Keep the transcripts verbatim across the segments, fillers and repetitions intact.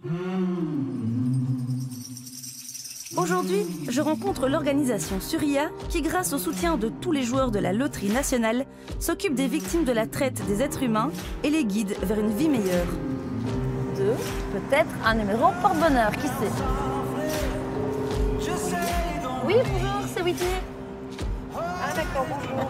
Aujourd'hui, je rencontre l'organisation Suria qui, grâce au soutien de tous les joueurs de la Loterie nationale, s'occupe des victimes de la traite des êtres humains et les guide vers une vie meilleure. Deux, peut-être un numéro porte-bonheur, qui sait? Oui, bonjour, c'est Whitney. Ah d'accord, bonjour.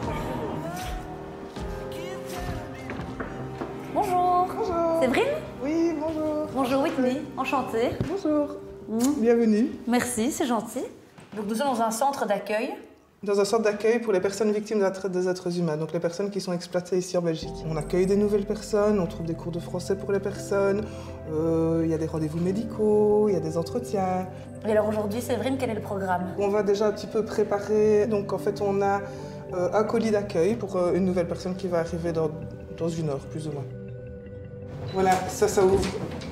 Bonjour. Bonjour. Séverine? Oui, bonjour. Bonjour Whitney, enchantée. Bonjour. Mmh. Bienvenue. Merci, c'est gentil. Donc nous sommes dans un centre d'accueil. Dans un centre d'accueil pour les personnes victimes de la traite des êtres humains, donc les personnes qui sont exploitées ici en Belgique. On accueille des nouvelles personnes, on trouve des cours de français pour les personnes, euh, il y a des rendez-vous médicaux, il y a des entretiens. Et alors aujourd'hui, Séverine, quel est le programme? On va déjà un petit peu préparer, donc en fait on a euh, un colis d'accueil pour euh, une nouvelle personne qui va arriver dans, dans une heure, plus ou moins. Voilà, ça, ça ouvre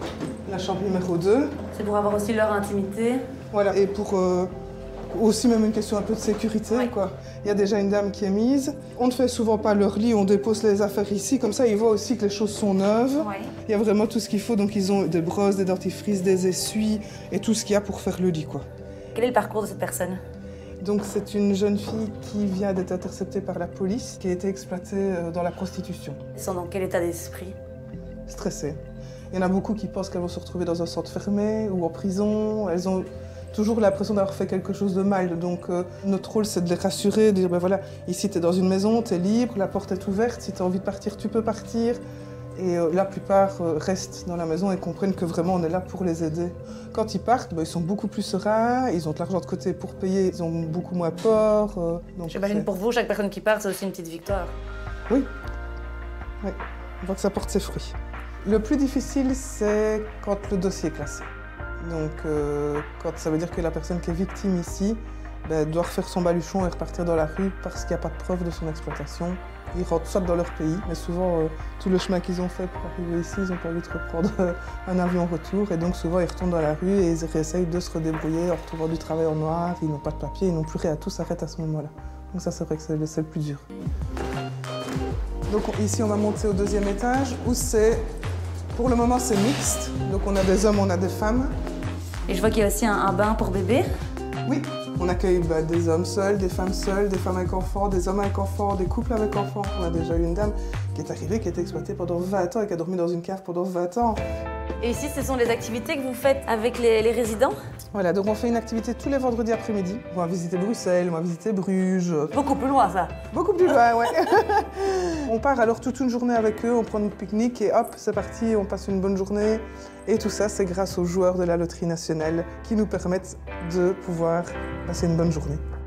la chambre numéro deux. C'est pour avoir aussi leur intimité. Voilà, et pour euh, aussi même une question un peu de sécurité, oui. quoi. Il y a déjà une dame qui est mise. On ne fait souvent pas leur lit, on dépose les affaires ici, comme ça ils voient aussi que les choses sont neuves. Oui. Il y a vraiment tout ce qu'il faut, donc ils ont des brosses, des dentifrices, des essuies et tout ce qu'il y a pour faire le lit, quoi. Quel est le parcours de cette personne? Donc c'est une jeune fille qui vient d'être interceptée par la police, qui a été exploitée dans la prostitution. Ils sont dans quel état d'esprit? Stressée. Il y en a beaucoup qui pensent qu'elles vont se retrouver dans un centre fermé ou en prison. Elles ont toujours l'impression d'avoir fait quelque chose de mal. Donc euh, notre rôle, c'est de les rassurer, de dire ben voilà, ici tu es dans une maison, tu es libre, la porte est ouverte, si tu as envie de partir, tu peux partir. Et euh, la plupart euh, restent dans la maison et comprennent que vraiment on est là pour les aider. Quand ils partent, ben, ils sont beaucoup plus sereins, ils ont de l'argent de côté pour payer, ils ont beaucoup moins peur. Euh, J'imagine pour vous, chaque personne qui part, c'est aussi une petite victoire. Oui, oui. On voit que ça porte ses fruits. Le plus difficile, c'est quand le dossier est classé. Donc, euh, quand ça veut dire que la personne qui est victime ici ben, doit refaire son baluchon et repartir dans la rue parce qu'il n'y a pas de preuve de son exploitation. Ils rentrent soit dans leur pays, mais souvent, euh, tout le chemin qu'ils ont fait pour arriver ici, ils n'ont pas envie de reprendre un avion retour. Et donc, souvent, ils retournent dans la rue et ils réessayent de se redébrouiller en retrouvant du travail en noir. Ils n'ont pas de papier, ils n'ont plus rien, tout s'arrête à ce moment-là. Donc ça, c'est vrai que c'est le plus dur. Donc ici, on va monter au deuxième étage où c'est... Pour le moment, c'est mixte. Donc on a des hommes, on a des femmes. Et je vois qu'il y a aussi un, un bain pour bébé. Oui, on accueille bah, des hommes seuls, des femmes seules, des femmes avec enfants, des hommes avec enfants, des couples avec enfants. On a déjà eu une dame qui est arrivée, qui a été exploitée pendant vingt ans et qui a dormi dans une cave pendant vingt ans. Et ici, ce sont les activités que vous faites avec les, les résidents? Voilà, donc on fait une activité tous les vendredis après-midi. On va visiter Bruxelles, on va visiter Bruges. Beaucoup plus loin, ça. Beaucoup plus loin, ouais. On part alors toute une journée avec eux, on prend notre pique-nique et hop, c'est parti, on passe une bonne journée. Et tout ça, c'est grâce aux joueurs de la Loterie nationale qui nous permettent de pouvoir passer une bonne journée.